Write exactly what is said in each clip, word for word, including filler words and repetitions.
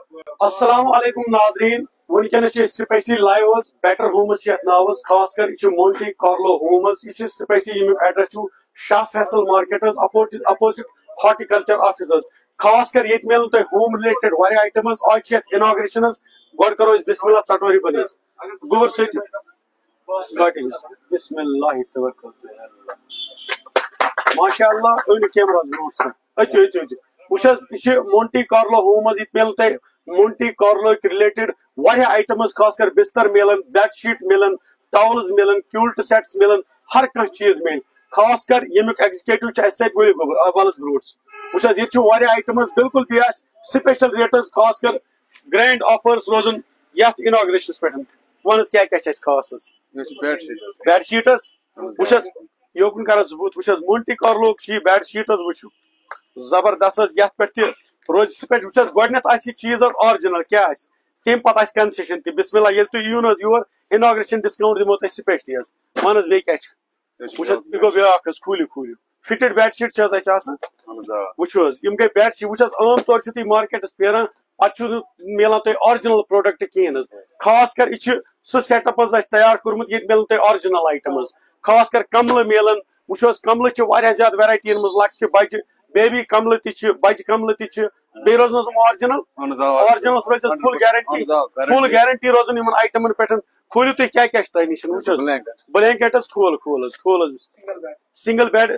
السلام علیکم ناظرین ونکس specially live better homes now خاص کر یہ مونٹی کارلو ہومز یہ سپیشلی یمیک address Shah Faisal markets opposite horticulture offices خاص کر یہ ملن تہ ہوم ریلیٹڈ واریاہ آئٹمز آج اناگریشن گۄڈٕ کرو أسۍ بسم اللہ ژٹوری بنس گوبر ژٹِو بسم اللہ توکل ماشاء اللہ أنِو کیمراہس برونٛٹھ سا أژِو أژِو أژِو وٕچھ حظ یہِ چھِ مونٹی کارلو ہومز ییٚتہِ مِلن تۄہہِ مونٹی کارلو رِلیٹڈ واریاہ آیٹمز خاص کر بستر ملن بیڈ شیٹ ملن ٹاولز ملن کیولٹ سیٹس ملن ہر کانٛہہ چیز مل خاص کر ییٚمیُک ایگزیکٹو چھُ اَسہِ سۭتۍ ؤلِو گوبر ولس برونٛٹھ وٕچھ حظ ییٚتہِ چھُ واریاہ آیٹمز بالکل بیٚیہِ آسہِ سپیشل ریٹس خاص کر گرینڈ آفرز روزن یتھ اناگریشنس پٮ۪ٹھ ون حظ کیٛاہ کیٛاہ چھِ اَسہِ خاص حظ بیڈ شیٹ حظ وٕچھ حظ یوکُن کر حظ بُتھ وٕچھ حظ مونٹی کارلوُک چھُ یہِ بیڈ شیٹ حظ وٕچھِو زبردست حظ یتھ پٮ۪ٹھ تہِ روز سپیش وٕچھ حظ گۄڈٕنیتھ آسہِ یہِ چیٖز حظ آرجنل کیٛاہ آسہِ تمہِ پتہٕ آسہِ کنسیشن تہِ بسم اللہ ییٚلہِ تُہۍ یِیِو نہٕ حظ یور اناگریشن ڈسکاونٹ دِمو تۄہہِ سپیشلی حظ ون حظ بیٚیہِ کیٛاہ چھُ وٕچھ حظ یہِ گوٚو بیٛاکھ حظ کھوٗلِو کھوٗلِو فٹڈ بیڈ شیٹ چھِ حظ اَسہِ آسان وٕچھِو حظ یِم گٔے بیڈ شیٹ وٕچھ حظ عام طور چھِو تُہۍ مارکیٹس پھیران پتہٕ چھُنہٕ ملان تۄہہِ آرجنل پروڈکٹ کِہیٖنۍ حظ خاص کر یہِ چھُ سُہ سیٹ اپ حظ اَسہِ تیار کوٚرمُت ییٚتہِ ملن تۄہہِ آرجنل آیٹمز خاص کر کملہٕ ملن وٕچھو حظ کملہٕ چھِ واریاہ زیادٕ ویرایٹین منٛز لۄکچہِ بجہِ بیبی کملہٕ تہِ چھِ بجہِ کملہٕ تہِ چھِ بیٚیہِ روزن حظ آرجنل آرجنلس روزِ حظ فل گارنٹی فل گارنٹی روزن یِمن آیٹمن پٮ۪ٹھ کھوٗلِو تُہۍ کیٛاہ کیٛاہ چھُ تۄہہِ نِش وٕچھ حظ بلینکیٹ حظ کھول کھول حظ کھول حظ سنگل بیڈ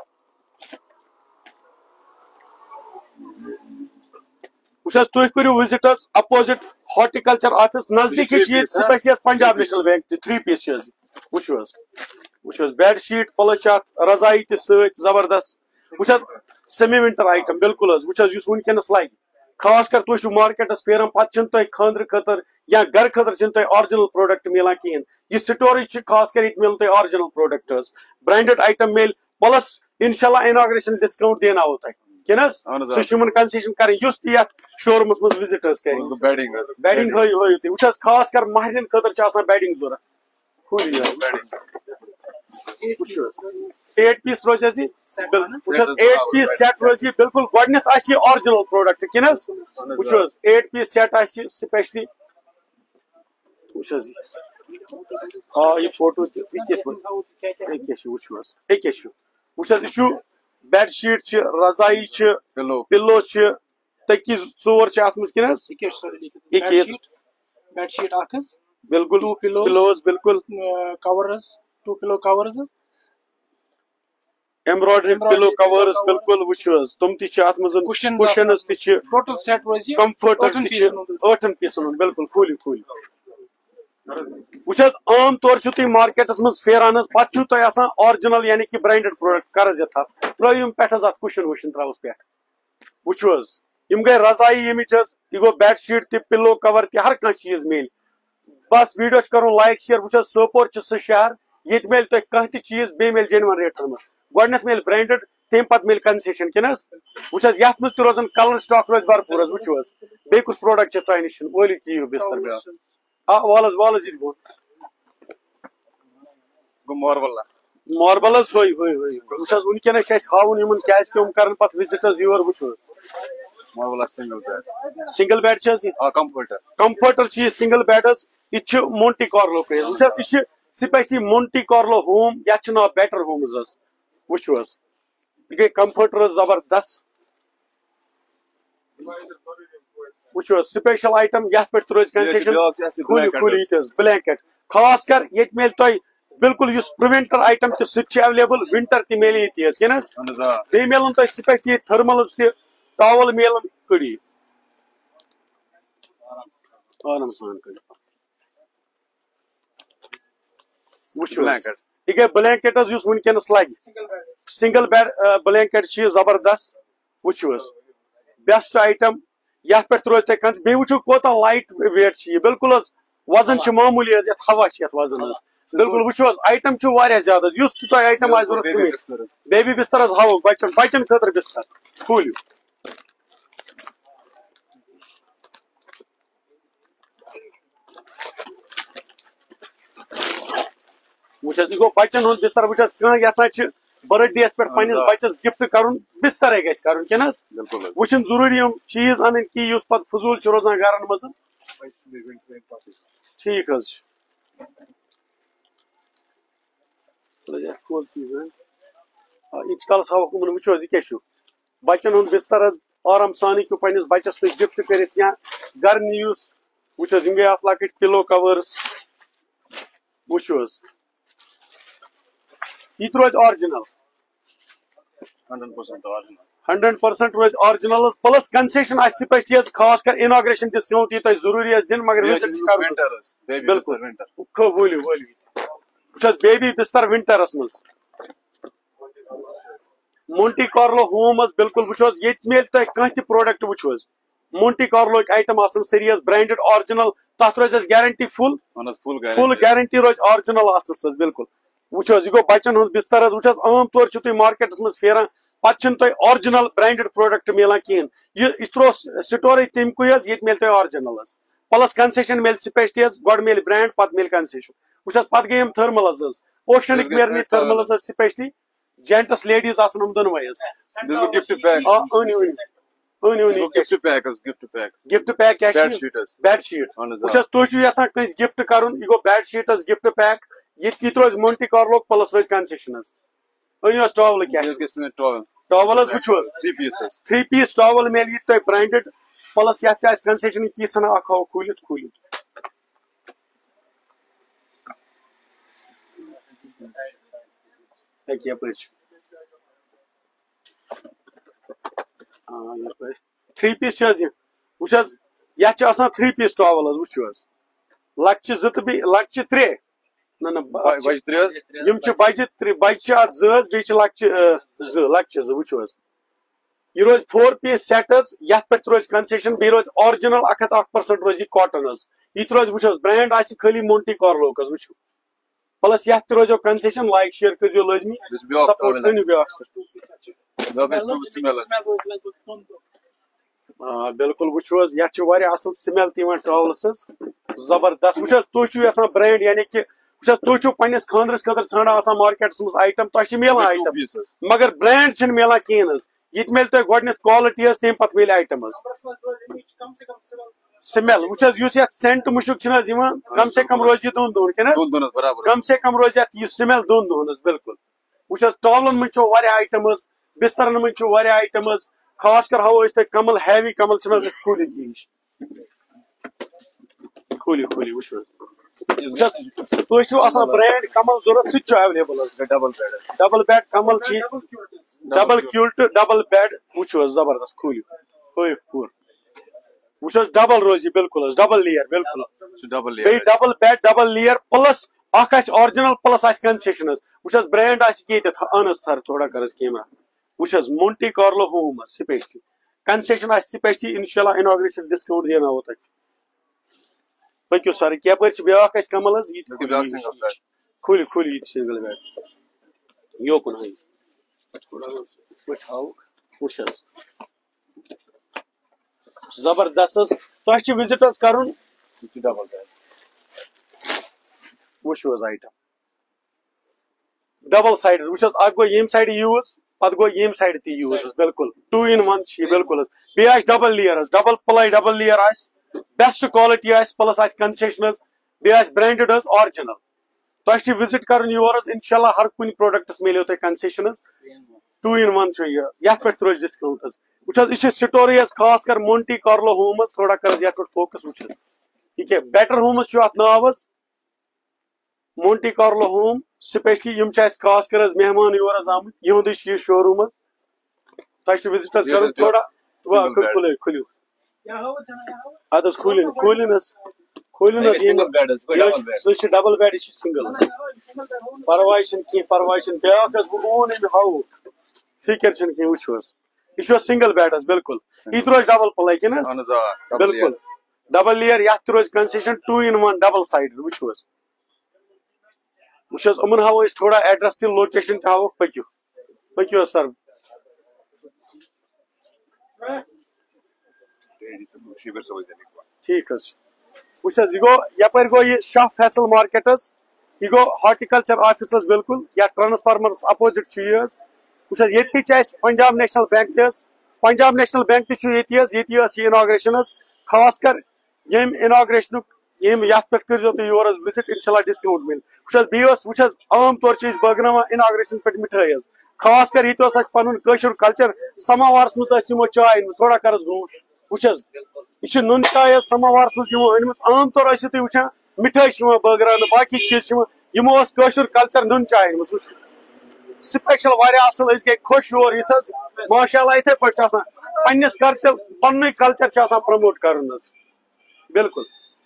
وٕچھ حظ تُہۍ کٔرِو وِزٹ حظ اپوزٹ ہارٹیکلچر آفس نزدیٖکی چھِ ییٚتہِ سپیشلی پنجاب نیشنل بینک تہِ تھری پیٖس چھِ حظ وٕچھِو حظ وٕچھ حظ بیڈ شیٹ پلس چھِ اتھ رضایی تہِ سۭتۍ زبردست وٕچھ حظ سیمی ونٹر آیٹم بالکل حظ وٕچھ حظ یُس وٕنکیٚنس لگہِ خاص کر تُہۍ چھِو مارکیٹس پھیران پتہٕ چھِنہٕ تۄہہِ خاندرٕ خٲطرٕ یا گرٕ خٲطرٕ چھِنہٕ تۄہہِ آرجنل پروڈکٹ ملان کِہیٖنۍ یہِ سٹوریج چھِ خاص کر ییٚتہِ ملن تۄہہِ آرجنل پروڈکٹ حظ برانڈڈ آیٹم میلہِ پلس انشاء اللہ اناگریشن ڈسکاونٹ دیناوو تۄہہِ کِنہٕ حظ سُہ چھُ یِمن کنسیشن کرٕنۍ یُس تہِ یتھ شوروٗمس منٛز وِزٹ حظ کرِ بیڈنگ ہٲیِو ہٲیِو تُہۍ وٕچھ حظ خاص کر مہرنٮ۪ن خٲطرٕ چھِ آسان بیڈنگ ضروٗرت ایٹ پیس روز حظ یہ ایٹ پیس سیٹ روز یہ بالکل گۄڈٕنیتھ آسہِ یہِ آرجنل پروڈکٹ کِنہٕ حظ وٕچھِو حظ ایٹ پیس سیٹ آسہِ سپیشلی وٕچھ حظ آ یہِ فوٹو تہِ یہِ کِتھ پٲٹھۍ یہِ کیٛاہ چھُ وٕچھِو حظ یہِ کیٛاہ چھُ وٕچھ حظ یہِ چھُ بیڈ شیٹ چھِ رضایی چھِ پِلو چھِ تٔکی ژور چھِ اتھ منٛز کِنہٕ حظ یہِ بیڈ شیٹ اکھ حظ بالکل پِلوز بالکل کور حظ ٹو پِلو کورز حظ ایمبرایڈری پِلو کورز بالکل وٕچھِو حظ تِم تہِ چھِ اتھ منٛز کُشنز تہِ چھِ ٹوٹل سیٹ روزِ یہِ کمفٲرٹر تہِ چھِ ٲٹھن پیٖسن ہُنٛد بالکل کھوٗلِو کھوٗلِو وٕچھ حظ عام طور چھِو تُہۍ مارکیٹس منٛز پھیران حظ پتہٕ چھُو تۄہہِ آسان آرجنل یعنی کہِ برانڈڈ پروڈکٹ کر حظ یتھ ترٲیِو یِم پٮ۪ٹھ حظ اتھ کُشن وُشن تراوُس پٮ۪ٹھ وٕچھِو حظ یِم گٔے رضایی ییٚمِچ حظ یہِ گوٚو بیڈ شیٹ تہِ پِلو کور تہِ ہر کانٛہہ چیٖز میلہِ بس ویڈیو چھُ کرُن لایک شیر وٕچھ حظ سوپور چھُ سُہ شہر ییٚتہِ میلہِ تۄہہِ کانٛہہ تہِ چیٖز بیٚیہِ میلہِ جینون ریٹن منٛز گۄڈٕنیتھ میلہِ برانڈڈ تمہِ پتہٕ میلہِ کنسیشن کِنہٕ حظ وٕچھ حظ یتھ منٛز تہِ روزن کلر سٹاک روزِ بھرپوٗر حظ وٕچھِو حظ بیٚیہِ کُس پروڈکٹ چھُ تۄہہِ نِش ؤلِو یِیِو بستر بیٛاکھ آ وَل حظ وَل حظ ییٚتہِ برونٛٹھ ماربل حظ ہٲیِو ہٲیِو ہٲیِو وٕچھ حظ وٕنکیٚنس چھُ اَسہِ ہاوُن یِمن کیٛازِ کہِ یِم کرن پتہٕ وِزٹ حظ یور وٕچھِو حظ سنگل بیڈ چھِ حظ یہِ کمفٲرٹر چھِ یہِ سنگل بیڈ حظ یہِ تہِ چھُ مونٹی کارلو وٕچھ حظ یہِ چھِ سپیشلی مونٹی کارلو ہوم یتھ چھُ ناو بیٹر ہومز حظ وٕچھِو حظ یہِ گٔے کمفٲرٹر حظ زبردست وٕچھِو حظ سپیشل آیٹم یتھ پٮ۪ٹھ تہِ روزِ کنسیشن کھوٗلِو کھوٗلِو یہِ تہِ حظ بلینکیٹ خاص کر ییٚتہِ میلہِ تۄہہِ بالکل یُس پرٛوِنٹر آیٹم تہِ سُہ تہِ چھُ ایویلیبل ونٹر تہِ میلہِ ییٚتی حظ کِنہٕ حظ بیٚیہِ میلن تۄہہِ سپیشلی ییٚتہِ تھٔرملز تہِ ٹاول میلن کٔڑِو آرام سان کٔڑِو وٕچھِو حظ یہِ گٔے بلینکیٹ حظ یُس وٕنکیٚنس لگہِ سنگل بیڈ بلینکیٹ چھِ یہِ زبردست وٕچھِو حظ بیسٹ آیٹم یتھ پٮ۪ٹھ تہِ روزِ تۄہہِ کنس بیٚیہِ وٕچھِو کوتاہ لایٹ ویٹ چھِ یہِ بالکل حظ وزن چھُ معموٗلی حظ یتھ ہوا چھِ یتھ وزن حظ بالکل وٕچھِو حظ آیٹم چھُ واریاہ زیادٕ حظ یُس تہِ تۄہہِ آیٹم آسہِ ضروٗرت سُہ میلہِ بیبی بستر حظ ہاوو بچن بچن خٲطرٕ بستر کھوٗلِو وٕچھ حظ یہِ گوٚو بچن ہُنٛد بستر وٕچھ حظ کانٛہہ یژھان چھِ برتھ ڈے پہ پنس بچس گفٹ کرن بستر گھس کرن کن وہ ضروری یم چیز ان کی پہ فضول روزان گرن مز ٹھیک حظ یت کالس ہاوک ان وچو یہ کیا بچن ہند بستر حظ آرام سان ہوں پنس بچس تھی گفٹ کرت یا گر نیوس وچ یم گئی ات لکٹ پلو کورس وچو یہ روز آرجنل ہنڈریڈ پرسنٹ روز آرجنل پلس کنسیشن آس سپیشلی خاص کر اناگریشن ڈسکاؤنٹ یہ ضروری دن مگر بالکل ولو ولو بیبی بستر ونٹرس مز مونٹی کارلو ہوم بالکل وچو یہ مل تہ کھانا پروڈکٹ وچو مونٹی کارلو آئٹم آسن سری برانڈڈ آرجنل تر روز گارنٹی فل فل گارنٹی روز آرجنل آسنس بالکل وچو یہ گو بچن ہند بستر وچ عام طور تھی مارکیٹس مز پھیران پتہ تہ آرجنل برانڈڈ پروڈکٹ ملان کہین یہ ترو سٹورے تمکو یہ مل تہ آرجنل پلس کنسیشن مل سپیشلی گۄڈٕ مل برانڈ پتہ مل کنسیشن وچ پتہ گئی تھرملز اوشنک میرنی تھرملز سپیشلی جینٹس لیڈیز آسن ہم دونوے گفٹ پیک کیا بیڈ شیٹ وچ تھی یھان کنس گفٹ کرن یہ گو بیڈ شیٹس گفٹ پیک یہ روز مونٹی کارلو پلس روز کنسیشن انو ٹاول کیا ٹاول وچو تھری پیس ٹاول مل یہ تہ برانڈڈ پلس یہ تہ کنسیشن پیسن اخ ہاو کھولت کھولت تھری پیس وچ یہ تھری پیس ٹاول وچو لکچہ زٕ تہ لکچہ ترے بجہ ترے بجہ ات زز بیچ لکچہ زٕ لکچہ زٕ وچو یہ روز فور پیس سیٹ یت پہ روز کنسیشن بی روز آرجنل اک ہتھ اک پرسنٹ روز یہ کاٹن یہ روز وچو برانڈ آ خالی مونٹی کارلو وچو پلس یہ تہ روزو کنسیشن لائک شیئر کرزو لازمی سپورٹ کرو بیاکھ بالکل وچو یہ اصل سمیل تہ ٹاولس زبردست وچو تھی یھان برانڈ یعنی کہ تھی پنس خاندرس خاطر ژھانڈان مارکیٹس مز آئٹم تہ ملان آئٹم مگر برانڈ چھ ملان کہین یہ مل تہ گۄڈنیتھ کوالٹی تم پتہ مل آئٹم سمیل وچ اس سینٹ مشک کم سے کم روز یہ دون دون کم سے کم روز یہ سمیل دون دون بالکل وچ ٹاولن من آئٹمز بسترن من آئٹمز خاص کر ہاو تہ کمل ہیوی کمل کھولت یہ کھولی کھولی وچ تھی آسان برانڈ کمل ضرورت سہ available double bed double bed کمل ڈبل کیولٹ ڈبل بیڈ وچو زبردست کھولو پور وچ ڈبل روز بالکل ڈبل لیئر بالکل بی double bed double layer plus اخ آرجنل پلس آ کنسیشن وچ برانڈ آت انس تھر تھوڑا کرس کیمرہ وچ Monte Carlo home specially concession آ سپیشلی انشاء اللہ اناگریشن ڈسکاؤنٹ دینا تہ پکو سر یپ بیاکھ کمل کھولی کھولی یہ سنگل بیڈ یوکن وچ زبردست تہ وزٹ کرن ڈبل بیڈ وچو آئٹم ڈبل سائڈ وچ اک گو یم سائڈ یوز پتہ گو یم سائڈ تہ یوز بالکل ٹو ان ون بالکل بی آس double layer double ply double layer آس بیسٹ کوالٹی آس پلس آس کنسیشن بی آس برانڈڈ آرجنل تہ وزٹ کرن یور انشاء اللہ ہر کن پروڈکٹس ملو تہ کنسیشن ٹو ان ون یت پہ روز ڈسکاؤنٹ وچ یہ سٹوری خاص کر مونٹی کارلو ہومس تھوڑا کر یت پہ فوکس وچ یہ بیٹر ہومس ات ناو مونٹی کارلو ہوم سپیشلی یم خاص کر مہمان یور آمت یہند یہ شو روم تہ وزٹ کر تھوڑا کھلو اد کھولن کھولن سہ ڈبل بیڈ یہ سنگل پرواے کی پرواے بیاکھ اون ہاو فکر کی وچوس یہ سنگل بیڈ بالکل یہ روز ڈبل پلائی کن بالکل ڈبل لیئر یت روز concession two in one double side وچوس وچ امن ہاو تھوڑا ایڈریس تہ لوکیشن تہ ہاو پکو پکو سر ٹھیک وچ یہ گو یپر گو یہ شاہ فیصل مارکیٹس یہ گو ہارٹیکلچر آفس بالکل یا ٹرانسفارمرس اپوزٹ وچ یہ پنجاب نیشنل بینک تس پنجاب نیشنل بینک تھی اناگریشن خاص کر یم اناگریشن یم یت پہ کرو تھی یور وزٹ انشاء اللہ ڈسکاؤنٹ مل وچ بیس وچ عام طور سے بٲگراوان اناگریشن پہ مٹھائی خاص کر یہ پن کلچر سماوارس مزو چائے تھوڑا کرس برو وچ یہ نون چائے سماوارس مزو ان عام طور تھی وچان مٹھائی بٲگراونہٕ باقی چیز یمو کلچر نون چائے مز وچ سپیشل واریاہ اصل أسۍ گٔے خوش یور یتھ ماشاء اللہ یتھے پٲٹھۍ پنس کلچر پن کلچر پرموٹ کرن بالکل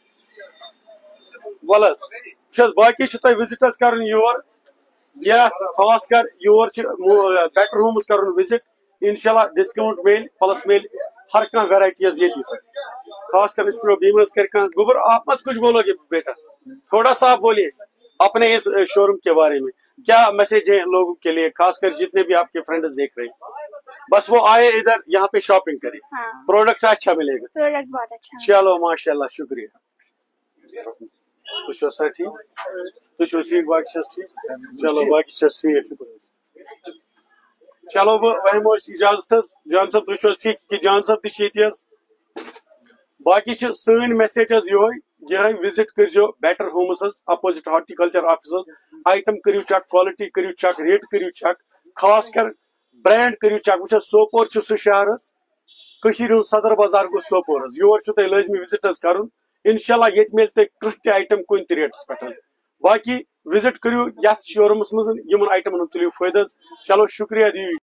ول حظ باقی تہ وزٹ کر یور یا خاص کر یور بیٹر ہومز کر وزٹ انشاء اللہ ڈسکاؤنٹ مل پلس مل ہر کھانا ویرائٹیز یہ خاص کر اس بیمز کر گوبر آپ مت کچھ بولو گے بیٹا تھوڑا سا آپ بولیے اپنے اس شو روم کے بارے میں کیا میسج ہے لوگوں کے لیے خاص کر جتنے بھی آپ کے فرینڈز دیکھ رہے ہیں بس وہ آئے ادھر یہاں پہ شاپنگ کریں پروڈکٹ اچھا ملے گا پروڈکٹ بہت اچھا چلو ماشاء اللہ شکریہ تھی سر ٹھیک تھی ٹھیک باقی ٹھیک چلو باقی ٹھیک چلو بہم اجازت جان صاحب تھی ٹھیک کہ جان صاحب تھی باقی سن میسیج یہ وزٹ کرو Better Homes opposite horticulture office item کرو چیک کوالٹی کرو چیک ریٹ کرو چیک خاص کر برانڈ کرو چیک وچ سوپور سہ شہر صدر بازار گو سوپور یور تہ لازمی وزٹ کرن انشاء اللہ یہ مل تہ کھانا آئٹم کن تہ ریٹس پہ باقی وزٹ کرو یت شو رومس مز آئٹمن تلیو فائدہ چلو شکریہ دیو